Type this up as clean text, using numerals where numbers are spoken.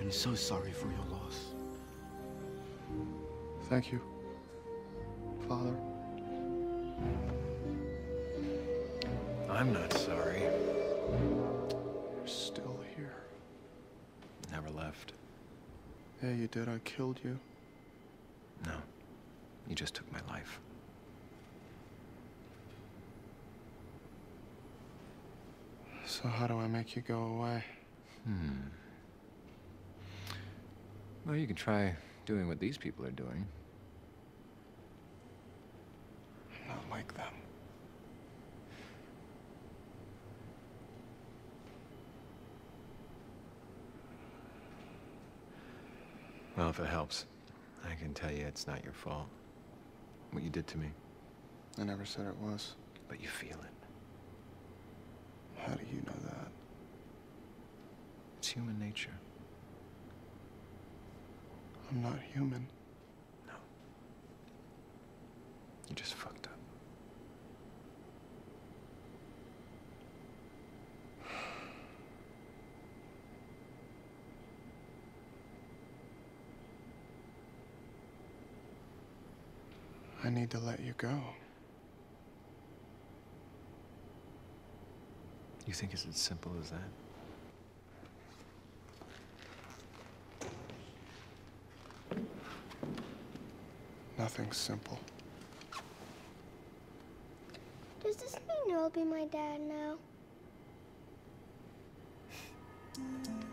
I'm so sorry for your loss. Thank you, Father. I'm not sorry. You're still here. Never left. Yeah, you did. I killed you. No. You just took my life. So how do I make you go away? Well, you could try doing what these people are doing. I'm not like them. Well, if it helps, I can tell you it's not your fault. What you did to me. I never said it was. But you feel it. How do you know that? It's human nature. I'm not human. No. You just fucked up. I need to let you go. You think it's as simple as that? Nothing's simple. Does this mean you'll be my dad now?